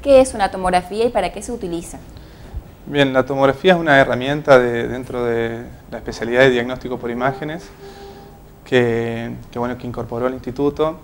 ¿Qué es una tomografía y para qué se utiliza? Bien, la tomografía es una herramienta dentro de la especialidad de diagnóstico por imágenes que incorporó el instituto.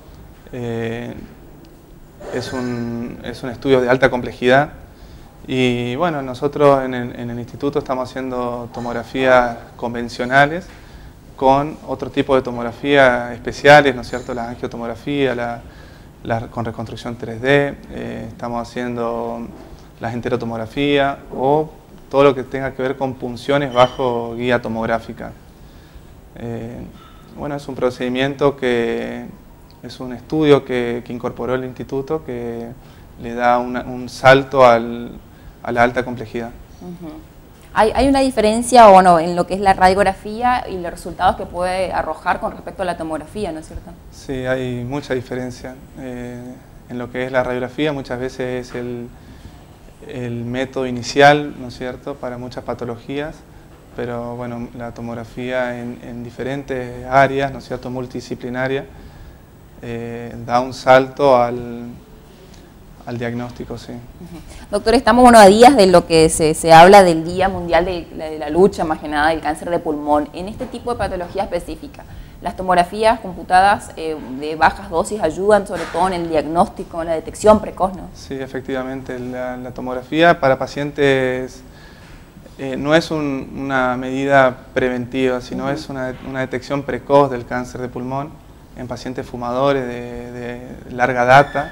Es un estudio de alta complejidad y bueno, nosotros en el instituto estamos haciendo tomografías convencionales con otro tipo de tomografía especiales, ¿no es cierto? La angiotomografía, con reconstrucción 3D, estamos haciendo la enterotomografía o todo lo que tenga que ver con punciones bajo guía tomográfica. Bueno, es un procedimiento es un estudio que incorporó el instituto que le da un salto a la alta complejidad. ¿Hay una diferencia o no en lo que es la radiografía y los resultados que puede arrojar con respecto a la tomografía, ¿no es cierto? Sí, hay mucha diferencia. En lo que es la radiografía muchas veces es el método inicial, ¿no es cierto?, para muchas patologías, pero bueno, la tomografía en diferentes áreas, ¿no es cierto?, multidisciplinaria, da un salto al diagnóstico, sí. Doctor, estamos a días de lo que se habla del Día Mundial de la lucha, más que nada, del cáncer de pulmón. En este tipo de patología específica, ¿las tomografías computadas de bajas dosis ayudan sobre todo en el diagnóstico, en la detección precoz, no? Sí, efectivamente, la tomografía para pacientes no es una medida preventiva, sino es una detección precoz del cáncer de pulmón en pacientes fumadores de larga data.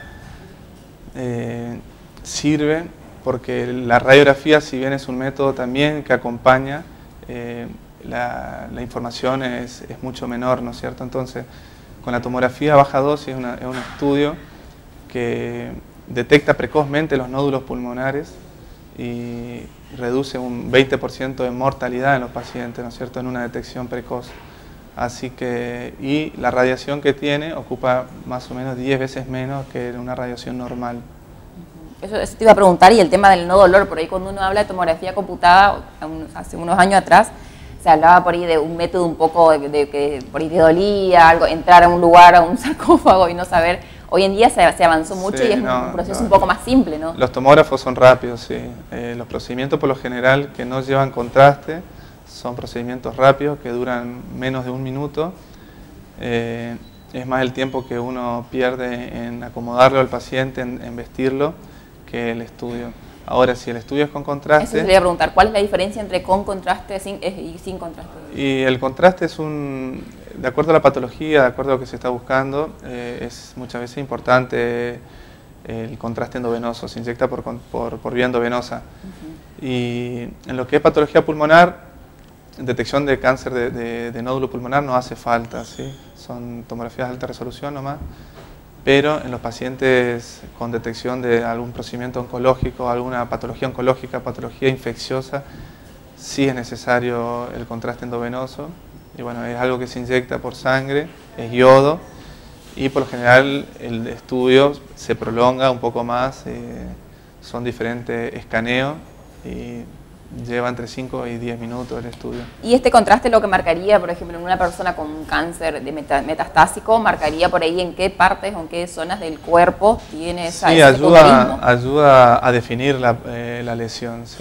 Sirve porque la radiografía, si bien es un método también que acompaña, la información es mucho menor, ¿no es cierto? Entonces, con la tomografía a baja dosis es un estudio que detecta precozmente los nódulos pulmonares y reduce un 20% de mortalidad en los pacientes, ¿no es cierto?, en una detección precoz. Así que, y la radiación que tiene ocupa más o menos 10 veces menos que una radiación normal. Eso te iba a preguntar, y el tema del no dolor, por ahí cuando uno habla de tomografía computada, hace unos años atrás, se hablaba por ahí de un método un poco de que por ahí te dolía, algo, entrar a un lugar, a un sarcófago y no saber. Hoy en día se avanzó mucho y es un proceso un poco más simple, ¿no? Los tomógrafos son rápidos, sí. Los procedimientos por lo general que no llevan contraste son procedimientos rápidos que duran menos de 1 minuto. Es más el tiempo que uno pierde en acomodarlo al paciente, en vestirlo, que el estudio. Ahora, si el estudio es con contraste... Eso se le iba a preguntar, ¿cuál es la diferencia entre con contraste y sin contraste? Y el contraste es de acuerdo a la patología, de acuerdo a lo que se está buscando, es muchas veces importante el contraste endovenoso, se inyecta por vía endovenosa. Y en lo que es patología pulmonar, detección de cáncer de nódulo pulmonar no hace falta, ¿sí? Son tomografías de alta resolución nomás. Pero en los pacientes con detección de algún procedimiento oncológico, alguna patología oncológica, patología infecciosa, sí es necesario el contraste endovenoso. Y bueno, es algo que se inyecta por sangre, es yodo, y por lo general el estudio se prolonga un poco más, son diferentes escaneos y lleva entre 5 y 10 minutos el estudio. ¿Y este contraste lo que marcaría, por ejemplo, en una persona con un cáncer de metastásico, marcaría por ahí en qué partes o en qué zonas del cuerpo tiene ese ayuda a definir la lesión, sí.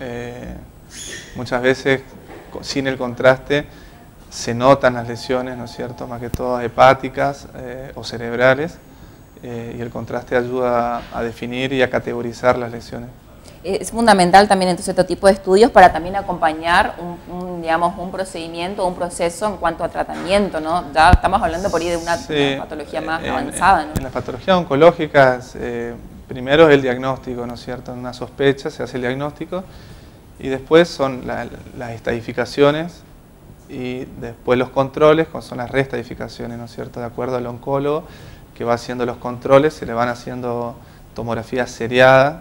Muchas veces sin el contraste se notan las lesiones, ¿no es cierto?, más que todo hepáticas o cerebrales, y el contraste ayuda a definir y a categorizar las lesiones. Es fundamental también entonces este tipo de estudios para también acompañar un procedimiento, un proceso en cuanto a tratamiento, ¿no? Ya estamos hablando por ahí de una patología más avanzada, ¿no? En las patologías oncológicas, primero es el diagnóstico, ¿no es cierto? En una sospecha se hace el diagnóstico y después son las estadificaciones y después los controles, son las reestadificaciones, ¿no es cierto? De acuerdo al oncólogo que va haciendo los controles, se le van haciendo tomografías seriadas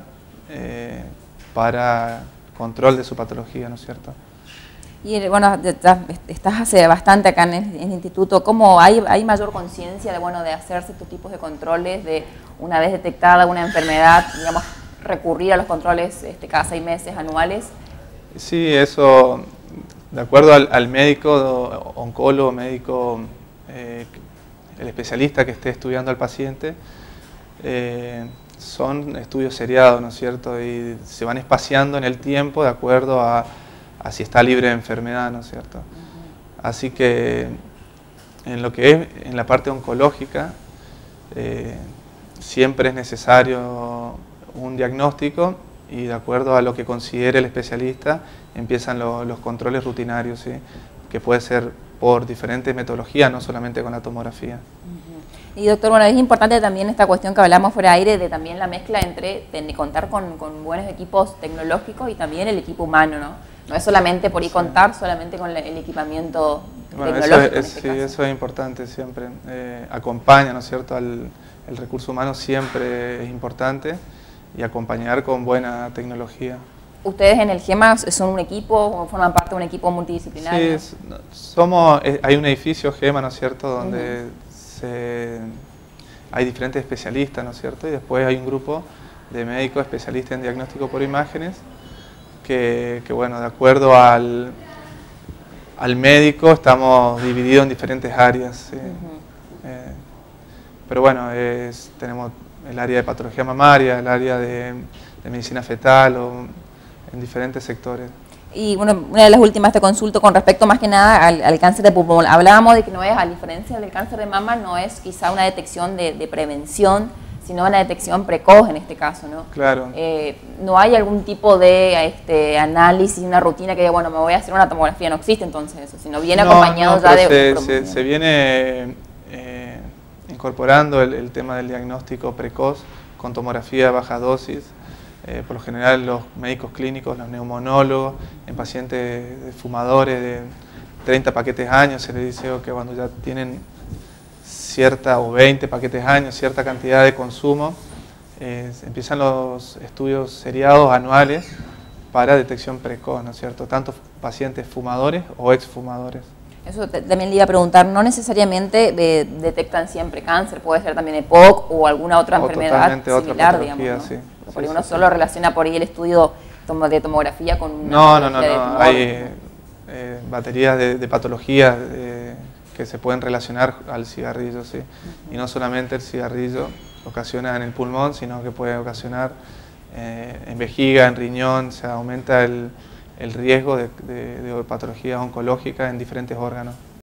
para control de su patología, ¿no es cierto? Y bueno, estás hace bastante acá en el instituto. ¿Cómo hay mayor conciencia de hacerse estos tipos de controles, de una vez detectada una enfermedad, digamos, recurrir a los controles cada 6 meses, anuales? Sí, eso, de acuerdo al médico, oncólogo, médico, el especialista que esté estudiando al paciente, son estudios seriados, ¿no es cierto? Y se van espaciando en el tiempo de acuerdo a si está libre de enfermedad, ¿no es cierto? Así que en lo que es en la parte oncológica, siempre es necesario un diagnóstico y de acuerdo a lo que considere el especialista empiezan los controles rutinarios, ¿sí? Que puede ser por diferentes metodologías, no solamente con la tomografía. Y doctor, bueno, es importante también esta cuestión que hablamos fuera de aire de también la mezcla entre contar con buenos equipos tecnológicos y también el equipo humano, ¿no? No es solamente por ahí contar solamente con el equipamiento tecnológico. Eso es importante siempre. Acompaña, ¿no es cierto? El recurso humano siempre es importante y acompañar con buena tecnología. ¿Ustedes en el GEMA son un equipo o forman parte de un equipo multidisciplinario? Sí, hay un edificio GEMA, ¿no es cierto?, donde hay diferentes especialistas, ¿no es cierto? Y después hay un grupo de médicos especialistas en diagnóstico por imágenes que bueno, de acuerdo al médico estamos divididos en diferentes áreas. ¿Sí? Pero bueno, tenemos el área de patología mamaria, el área de medicina fetal o en diferentes sectores. Y bueno, una de las últimas te consulto con respecto más que nada al cáncer de pulmón. Hablábamos de que no es, a diferencia del cáncer de mama, no es quizá una detección de prevención, sino una detección precoz en este caso, ¿no? Claro. ¿No hay algún tipo de análisis, una rutina que diga, bueno, me voy a hacer una tomografía? No existe entonces eso, sino viene acompañado ya de... Se viene incorporando el tema del diagnóstico precoz con tomografía de baja dosis. Por lo general los médicos clínicos, los neumonólogos, en pacientes de fumadores de 30 paquetes años, se les dice que cuando ya tienen cierta, o 20 paquetes años, cierta cantidad de consumo, empiezan los estudios seriados anuales para detección precoz, ¿no es cierto? Tanto pacientes fumadores o exfumadores. Eso también le iba a preguntar, no necesariamente detectan siempre cáncer, puede ser también EPOC o alguna otra enfermedad similar, digamos, ¿no? Sí. Porque uno solo relaciona por ahí el estudio de tomografía con una No. Hay baterías de patologías que se pueden relacionar al cigarrillo, sí. Y no solamente el cigarrillo ocasiona en el pulmón, sino que puede ocasionar en vejiga, en riñón, se aumenta el riesgo de patologías oncológicas en diferentes órganos.